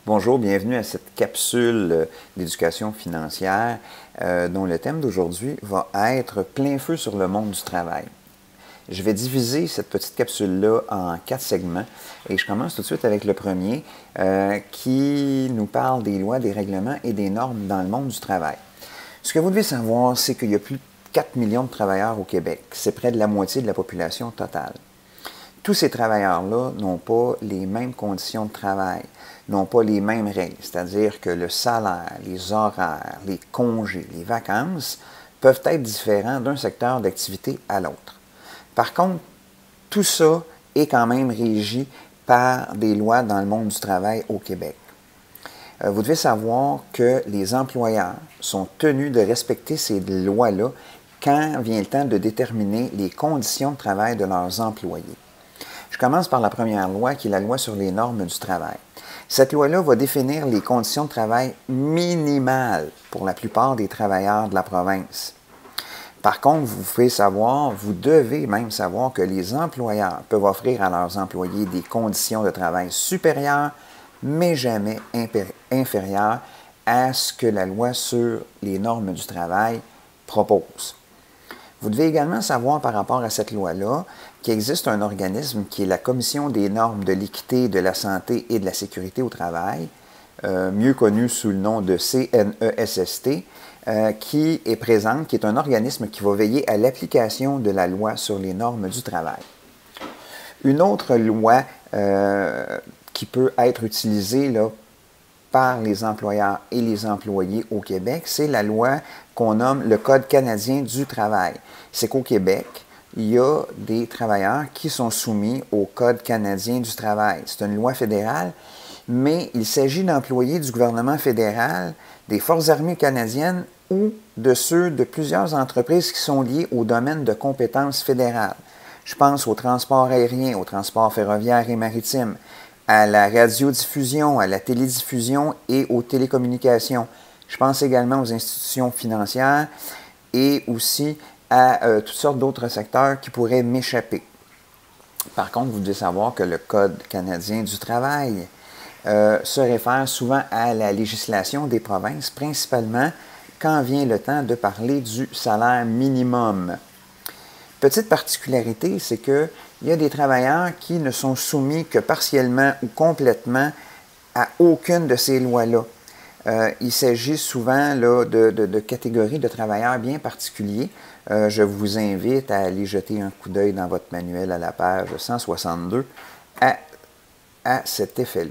Bonjour, bienvenue à cette capsule d'éducation financière dont le thème d'aujourd'hui va être plein feu sur le monde du travail. Je vais diviser cette petite capsule-là en 4 segments et je commence tout de suite avec le premier qui nous parle des lois, des règlements et des normes dans le monde du travail. Ce que vous devez savoir, c'est qu'il y a plus de 4 millions de travailleurs au Québec. C'est près de la moitié de la population totale. Tous ces travailleurs-là n'ont pas les mêmes conditions de travail, n'ont pas les mêmes règles, c'est-à-dire que le salaire, les horaires, les congés, les vacances peuvent être différents d'un secteur d'activité à l'autre. Par contre, tout ça est quand même régi par des lois dans le monde du travail au Québec. Vous devez savoir que les employeurs sont tenus de respecter ces lois-là quand vient le temps de déterminer les conditions de travail de leurs employés. Je commence par la première loi, qui est la loi sur les normes du travail. Cette loi-là va définir les conditions de travail minimales pour la plupart des travailleurs de la province. Par contre, vous devez même savoir que les employeurs peuvent offrir à leurs employés des conditions de travail supérieures, mais jamais inférieures à ce que la loi sur les normes du travail propose. Vous devez également savoir par rapport à cette loi-là qu'il existe un organisme qui est la Commission des normes de l'équité, de la santé et de la sécurité au travail, mieux connu sous le nom de CNESST, qui est présente, qui est un organisme qui va veiller à l'application de la loi sur les normes du travail. Une autre loi qui peut être utilisée là, par les employeurs et les employés au Québec, c'est la loi qu'on nomme le Code canadien du travail. C'est qu'au Québec, il y a des travailleurs qui sont soumis au Code canadien du travail. C'est une loi fédérale, mais il s'agit d'employés du gouvernement fédéral, des Forces armées canadiennes ou de ceux de plusieurs entreprises qui sont liées au domaine de compétences fédérales. Je pense au transport aérien, au transport ferroviaire et maritime, à la radiodiffusion, à la télédiffusion et aux télécommunications. Je pense également aux institutions financières et aussi à toutes sortes d'autres secteurs qui pourraient m'échapper. Par contre, vous devez savoir que le Code canadien du travail se réfère souvent à la législation des provinces, principalement quand vient le temps de parler du salaire minimum. Petite particularité, c'est qu'il y a des travailleurs qui ne sont soumis que partiellement ou complètement à aucune de ces lois-là. Il s'agit souvent là, de catégories de travailleurs bien particuliers. Je vous invite à aller jeter un coup d'œil dans votre manuel à la page 162 à cet effet-là.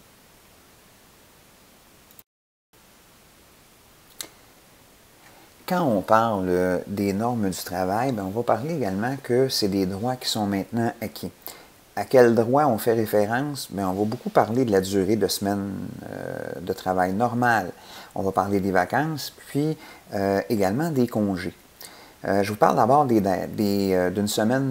Quand on parle des normes du travail, on va parler également que c'est des droits qui sont maintenant acquis. À quels droits on fait référence? On va beaucoup parler de la durée de semaine de travail normale. On va parler des vacances, puis également des congés. Je vous parle d'abord d'une semaine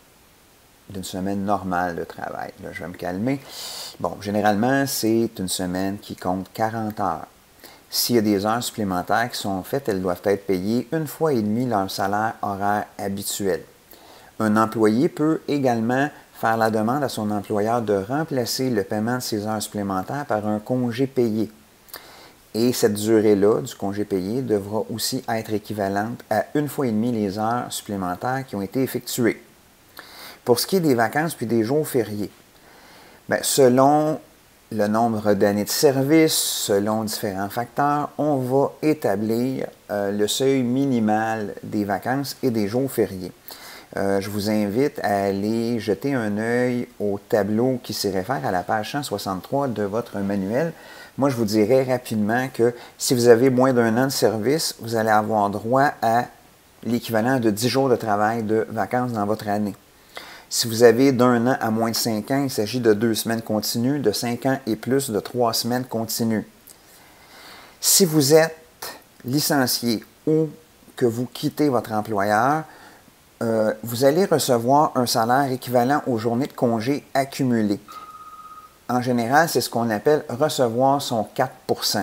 normale de travail. Là, je vais me calmer. Bon, généralement, c'est une semaine qui compte 40 heures. S'il y a des heures supplémentaires qui sont faites, elles doivent être payées une fois et demie leur salaire horaire habituel. Un employé peut également faire la demande à son employeur de remplacer le paiement de ces heures supplémentaires par un congé payé. Et cette durée-là du congé payé devra aussi être équivalente à une fois et demie les heures supplémentaires qui ont été effectuées. Pour ce qui est des vacances puis des jours fériés, selon le nombre d'années de service, selon différents facteurs, on va établir le seuil minimal des vacances et des jours fériés. Je vous invite à aller jeter un œil au tableau qui s'y réfère à la page 163 de votre manuel. Moi, je vous dirais rapidement que si vous avez moins d'un an de service, vous allez avoir droit à l'équivalent de 10 jours de travail de vacances dans votre année. Si vous avez d'un an à moins de 5 ans, il s'agit de 2 semaines continues, de 5 ans et plus, de 3 semaines continues. Si vous êtes licencié ou que vous quittez votre employeur, vous allez recevoir un salaire équivalent aux journées de congé accumulées. En général, c'est ce qu'on appelle recevoir son 4 %.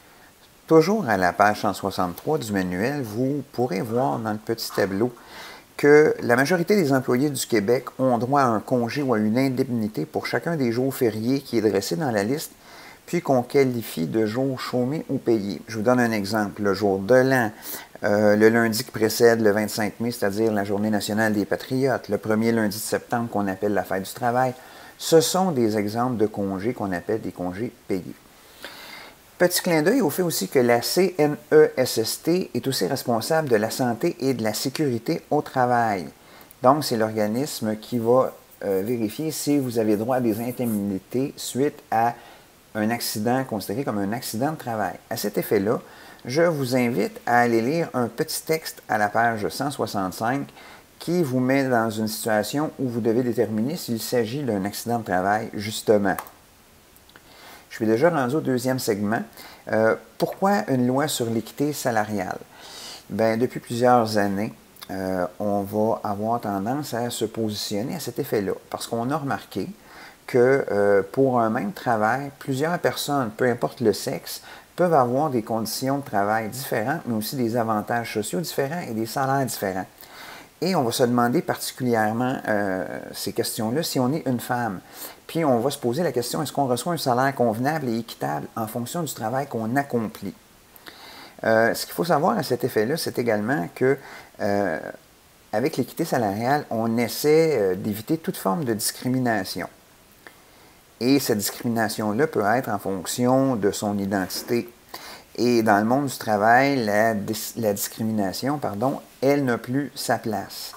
Toujours à la page 163 du manuel, vous pourrez voir dans le petit tableau que la majorité des employés du Québec ont droit à un congé ou à une indemnité pour chacun des jours fériés qui est dressé dans la liste, puis qu'on qualifie de jours chômés ou payés. Je vous donne un exemple. Le jour de l'an, le lundi qui précède le 25 mai, c'est-à-dire la Journée nationale des Patriotes, le premier lundi de septembre qu'on appelle la Fête du travail, ce sont des exemples de congés qu'on appelle des congés payés. Petit clin d'œil au fait aussi que la CNESST est aussi responsable de la santé et de la sécurité au travail. Donc, c'est l'organisme qui va vérifier si vous avez droit à des indemnités suite à un accident considéré comme un accident de travail. À cet effet-là, je vous invite à aller lire un petit texte à la page 165 qui vous met dans une situation où vous devez déterminer s'il s'agit d'un accident de travail, justement. Je suis déjà rendu au deuxième segment. Pourquoi une loi sur l'équité salariale? Bien, depuis plusieurs années, on va avoir tendance à se positionner à cet effet-là, parce qu'on a remarqué que pour un même travail, plusieurs personnes, peu importe le sexe, peuvent avoir des conditions de travail différentes, mais aussi des avantages sociaux différents et des salaires différents. Et on va se demander particulièrement ces questions-là si on est une femme. Puis on va se poser la question, est-ce qu'on reçoit un salaire convenable et équitable en fonction du travail qu'on accomplit? Ce qu'il faut savoir à cet effet-là, c'est également que avec l'équité salariale, on essaie d'éviter toute forme de discrimination. Et cette discrimination-là peut être en fonction de son identité. Et dans le monde du travail, la discrimination, elle n'a plus sa place.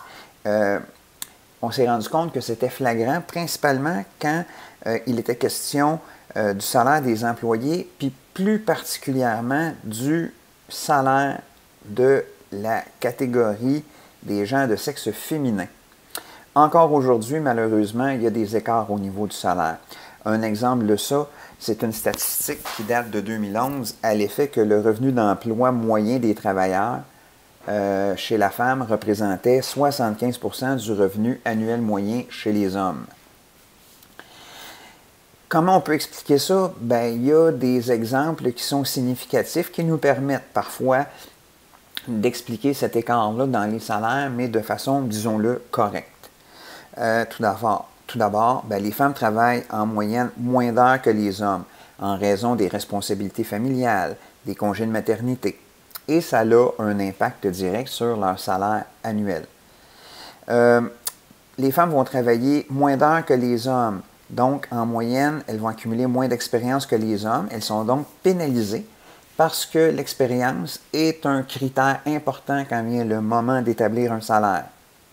On s'est rendu compte que c'était flagrant, principalement quand il était question du salaire des employés, puis plus particulièrement du salaire de la catégorie des gens de sexe féminin. Encore aujourd'hui, malheureusement, il y a des écarts au niveau du salaire. Un exemple de ça, c'est une statistique qui date de 2011 à l'effet que le revenu d'emploi moyen des travailleurs chez la femme représentait 75% du revenu annuel moyen chez les hommes. Comment on peut expliquer ça? Bien, il y a des exemples qui sont significatifs qui nous permettent parfois d'expliquer cet écart-là dans les salaires, mais de façon, disons-le, correcte. Tout d'abord, les femmes travaillent en moyenne moins d'heures que les hommes en raison des responsabilités familiales, des congés de maternité. Et ça a un impact direct sur leur salaire annuel. Les femmes vont travailler moins d'heures que les hommes. Donc, en moyenne, elles vont accumuler moins d'expérience que les hommes. Elles sont donc pénalisées parce que l'expérience est un critère important quand vient le moment d'établir un salaire.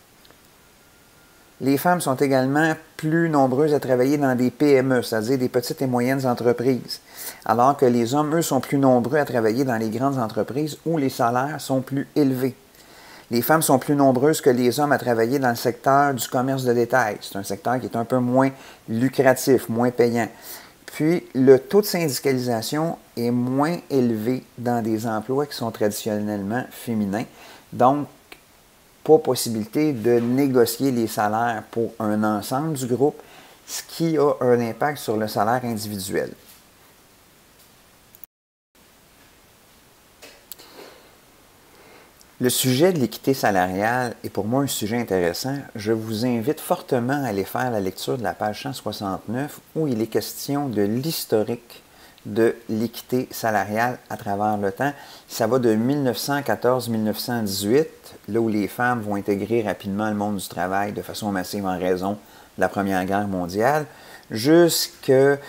Les femmes sont également plus nombreuses à travailler dans des PME, c'est-à-dire des petites et moyennes entreprises, alors que les hommes, eux, sont plus nombreux à travailler dans les grandes entreprises où les salaires sont plus élevés. Les femmes sont plus nombreuses que les hommes à travailler dans le secteur du commerce de détail. C'est un secteur qui est un peu moins lucratif, moins payant. Puis, le taux de syndicalisation est moins élevé dans des emplois qui sont traditionnellement féminins. Donc, pas possibilité de négocier les salaires pour un ensemble du groupe, ce qui a un impact sur le salaire individuel. Le sujet de l'équité salariale est pour moi un sujet intéressant. Je vous invite fortement à aller faire la lecture de la page 169 où il est question de l'historique de l'équité salariale à travers le temps. Ça va de 1914-1918, là où les femmes vont intégrer rapidement le monde du travail de façon massive en raison de la Première Guerre mondiale, jusqu'au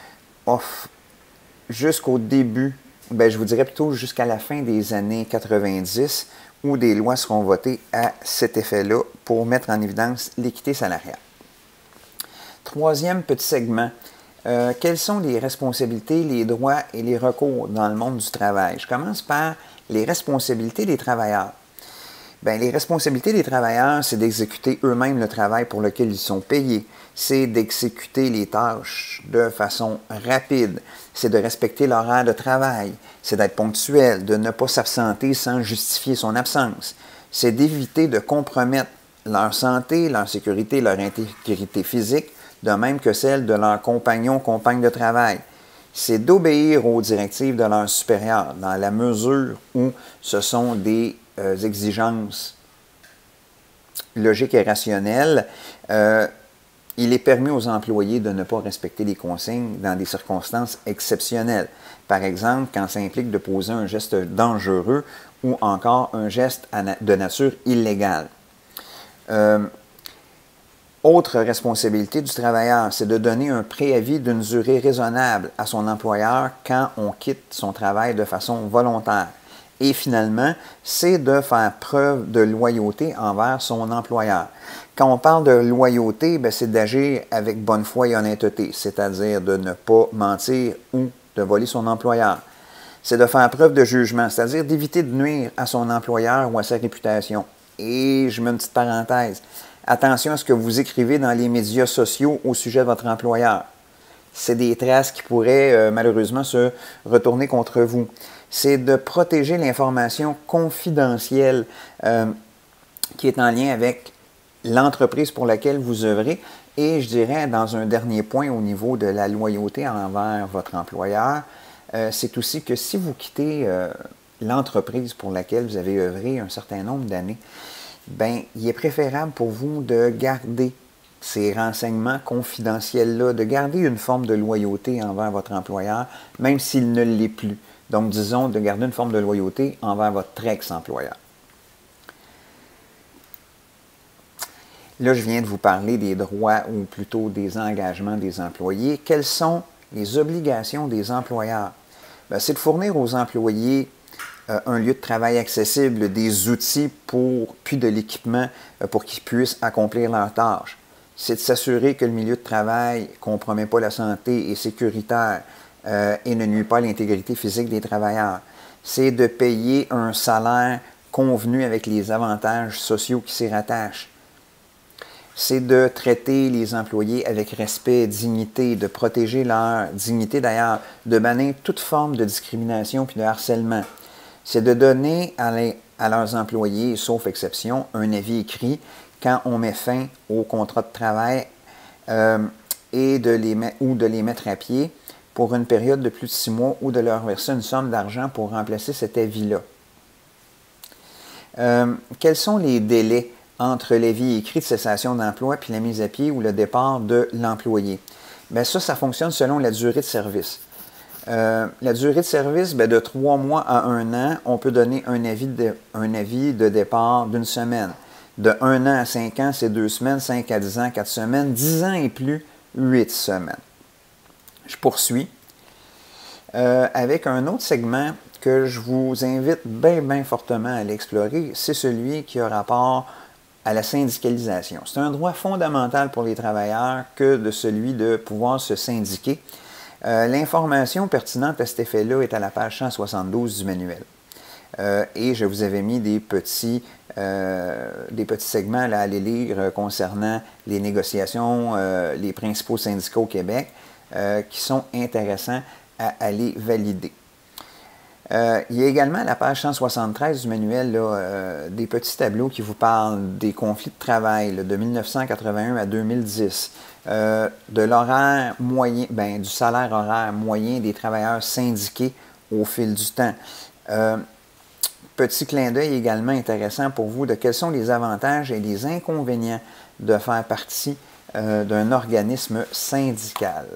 début, je vous dirais plutôt jusqu'à la fin des années 90, où des lois seront votées à cet effet-là pour mettre en évidence l'équité salariale. Troisième petit segment. Quelles sont les responsabilités, les droits et les recours dans le monde du travail? Je commence par les responsabilités des travailleurs. Bien, les responsabilités des travailleurs, c'est d'exécuter eux-mêmes le travail pour lequel ils sont payés. C'est d'exécuter les tâches de façon rapide. C'est de respecter l'horaire de travail. C'est d'être ponctuel, de ne pas s'absenter sans justifier son absence. C'est d'éviter de compromettre leur santé, leur sécurité, leur intégrité physique, de même que celle de leurs compagnons, compagnes de travail. C'est d'obéir aux directives de leurs supérieurs, dans la mesure où ce sont des exigences logique et rationnelle, il est permis aux employés de ne pas respecter les consignes dans des circonstances exceptionnelles. Par exemple, quand ça implique de poser un geste dangereux ou encore un geste de nature illégale. Autre responsabilité du travailleur, c'est de donner un préavis d'une durée raisonnable à son employeur quand on quitte son travail de façon volontaire. Et finalement, c'est de faire preuve de loyauté envers son employeur. Quand on parle de loyauté, c'est d'agir avec bonne foi et honnêteté, c'est-à-dire de ne pas mentir ou de voler son employeur. C'est de faire preuve de jugement, c'est-à-dire d'éviter de nuire à son employeur ou à sa réputation. Et je mets une petite parenthèse. Attention à ce que vous écrivez dans les médias sociaux au sujet de votre employeur. C'est des traces qui pourraient malheureusement se retourner contre vous. C'est de protéger l'information confidentielle qui est en lien avec l'entreprise pour laquelle vous œuvrez. Et je dirais, dans un dernier point au niveau de la loyauté envers votre employeur, c'est aussi que si vous quittez l'entreprise pour laquelle vous avez œuvré un certain nombre d'années, il est préférable pour vous de garder ces renseignements confidentiels-là, de garder une forme de loyauté envers votre employeur, même s'il ne l'est plus. Donc, disons, de garder une forme de loyauté envers votre ex-employeur. Là, je viens de vous parler des droits ou plutôt des engagements des employés. Quelles sont les obligations des employeurs? C'est de fournir aux employés un lieu de travail accessible, des outils puis de l'équipement pour qu'ils puissent accomplir leurs tâches. C'est de s'assurer que le milieu de travail ne compromet pas la santé, est sécuritaire et ne nuit pas à l'intégrité physique des travailleurs. C'est de payer un salaire convenu avec les avantages sociaux qui s'y rattachent. C'est de traiter les employés avec respect et dignité, de protéger leur dignité d'ailleurs, de bannir toute forme de discrimination puis de harcèlement. C'est de donner à leurs employés, sauf exception, un avis écrit quand on met fin au contrat de travail ou de les mettre à pied pour une période de plus de 6 mois ou de leur verser une somme d'argent pour remplacer cet avis-là. Quels sont les délais entre l'avis écrit de cessation d'emploi puis la mise à pied ou le départ de l'employé? Ça fonctionne selon la durée de service. La durée de service, de 3 mois à 1 an, on peut donner un avis de départ d'1 semaine. De 1 an à 5 ans, c'est 2 semaines, 5 à 10 ans, 4 semaines, 10 ans et plus, 8 semaines. Je poursuis avec un autre segment que je vous invite bien fortement à aller explorer, c'est celui qui a rapport à la syndicalisation. C'est un droit fondamental pour les travailleurs que de celui de pouvoir se syndiquer. L'information pertinente à cet effet-là est à la page 172 du manuel. Et je vous avais mis des petits segments là, à aller lire concernant les négociations, les principaux syndicats au Québec, qui sont intéressants à aller valider. Il y a également à la page 173 du manuel là, des petits tableaux qui vous parlent des conflits de travail là, de 1981 à 2010, de l'horaire moyen, du salaire horaire moyen des travailleurs syndiqués au fil du temps. Petit clin d'œil également intéressant pour vous de quels sont les avantages et les inconvénients de faire partie d'un organisme syndical.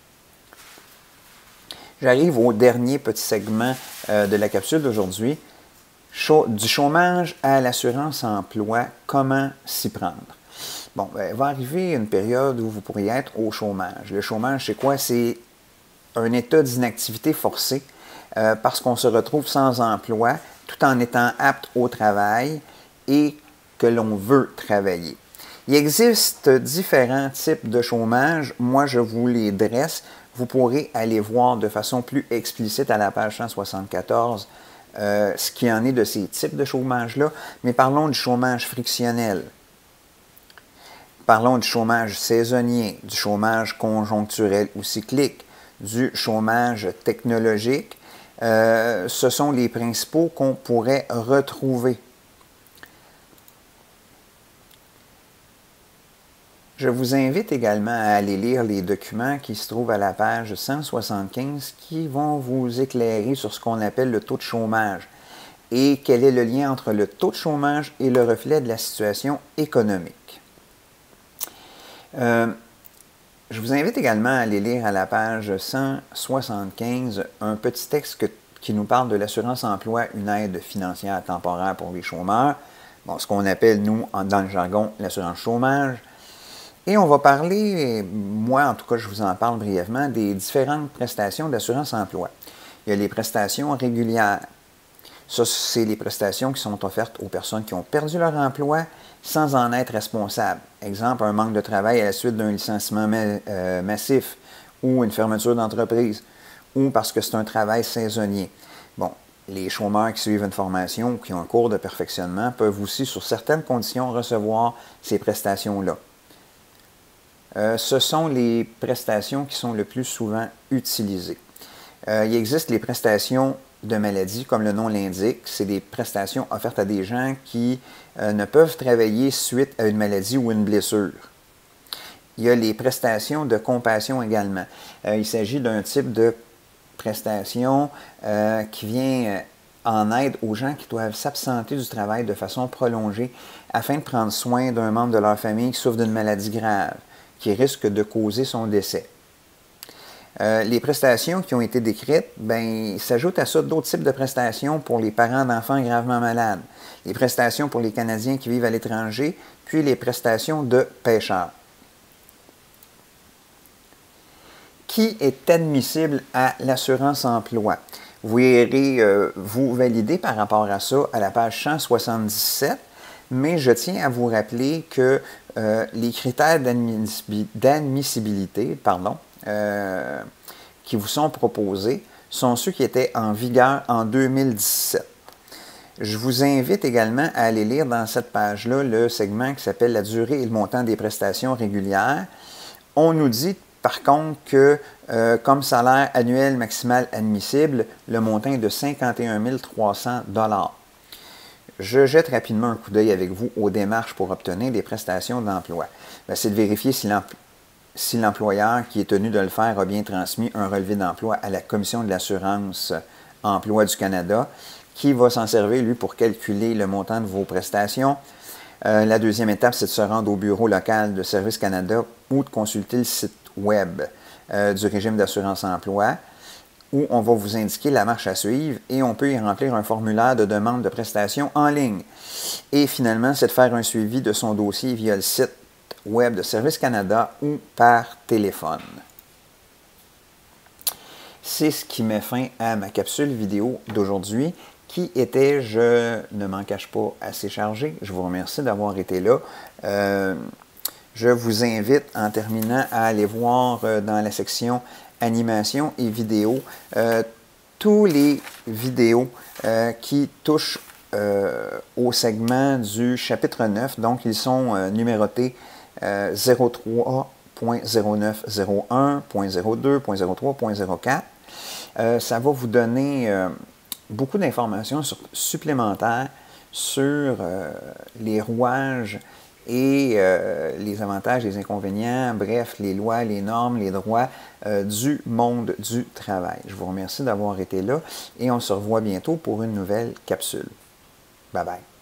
J'arrive au dernier petit segment de la capsule d'aujourd'hui. Du chômage à l'assurance emploi, comment s'y prendre? Bon, va arriver une période où vous pourriez être au chômage. Le chômage, c'est quoi? C'est un état d'inactivité forcée parce qu'on se retrouve sans emploi tout en étant apte au travail et que l'on veut travailler. Il existe différents types de chômage. Moi, je vous les dresse. Vous pourrez aller voir de façon plus explicite à la page 174 ce qu'il en est de ces types de chômage-là. Mais parlons du chômage frictionnel. Parlons du chômage saisonnier, du chômage conjoncturel ou cyclique, du chômage technologique. Ce sont les principaux qu'on pourrait retrouver. Je vous invite également à aller lire les documents qui se trouvent à la page 175 qui vont vous éclairer sur ce qu'on appelle le taux de chômage. et quel est le lien entre le taux de chômage et le reflet de la situation économique. Je vous invite également à aller lire à la page 175 un petit texte qui nous parle de l'assurance-emploi, une aide financière temporaire pour les chômeurs, bon, ce qu'on appelle, nous, dans le jargon, l'assurance chômage. Et on va parler, moi en tout cas, je vous en parle brièvement, des différentes prestations d'assurance-emploi. Il y a les prestations régulières. Ça, c'est les prestations qui sont offertes aux personnes qui ont perdu leur emploi sans en être responsables. Exemple, un manque de travail à la suite d'un licenciement massif ou une fermeture d'entreprise ou parce que c'est un travail saisonnier. Bon, les chômeurs qui suivent une formation ou qui ont un cours de perfectionnement peuvent aussi, sur certaines conditions, recevoir ces prestations-là. Ce sont les prestations qui sont le plus souvent utilisées. Il existe les prestations de maladie, comme le nom l'indique. C'est des prestations offertes à des gens qui ne peuvent travailler suite à une maladie ou une blessure. Il y a les prestations de compassion également. Il s'agit d'un type de prestation qui vient en aide aux gens qui doivent s'absenter du travail de façon prolongée afin de prendre soin d'un membre de leur famille qui souffre d'une maladie grave, qui risque de causer son décès. Les prestations qui ont été décrites, il s'ajoute à ça d'autres types de prestations pour les parents d'enfants gravement malades, les prestations pour les Canadiens qui vivent à l'étranger, puis les prestations de pêcheurs. Qui est admissible à l'assurance-emploi? Vous irez vous valider par rapport à ça à la page 177, mais je tiens à vous rappeler que les critères d'admissibilité, qui vous sont proposés sont ceux qui étaient en vigueur en 2017. Je vous invite également à aller lire dans cette page-là le segment qui s'appelle « La durée et le montant des prestations régulières ». On nous dit par contre que comme salaire annuel maximal admissible, le montant est de 51 300 $. Je jette rapidement un coup d'œil avec vous aux démarches pour obtenir des prestations d'emploi. C'est de vérifier si l'employeur qui est tenu de le faire a bien transmis un relevé d'emploi à la Commission de l'assurance emploi du Canada, qui va s'en servir, lui, pour calculer le montant de vos prestations. La deuxième étape, c'est de se rendre au bureau local de Service Canada ou de consulter le site web du régime d'assurance-emploi, où on va vous indiquer la marche à suivre et on peut y remplir un formulaire de demande de prestations en ligne. Et finalement, c'est de faire un suivi de son dossier via le site web de Service Canada ou par téléphone. C'est ce qui met fin à ma capsule vidéo d'aujourd'hui qui était, je ne m'en cache pas, assez chargée. Je vous remercie d'avoir été là. Je vous invite en terminant à aller voir dans la section animation et vidéo tous les vidéos qui touchent au segment du chapitre 9. Donc, ils sont numérotés 03.0901.02.04. Ça va vous donner beaucoup d'informations supplémentaires sur les rouages et les avantages, les inconvénients, bref, les lois, les normes, les droits du monde du travail. Je vous remercie d'avoir été là et on se revoit bientôt pour une nouvelle capsule. Bye bye.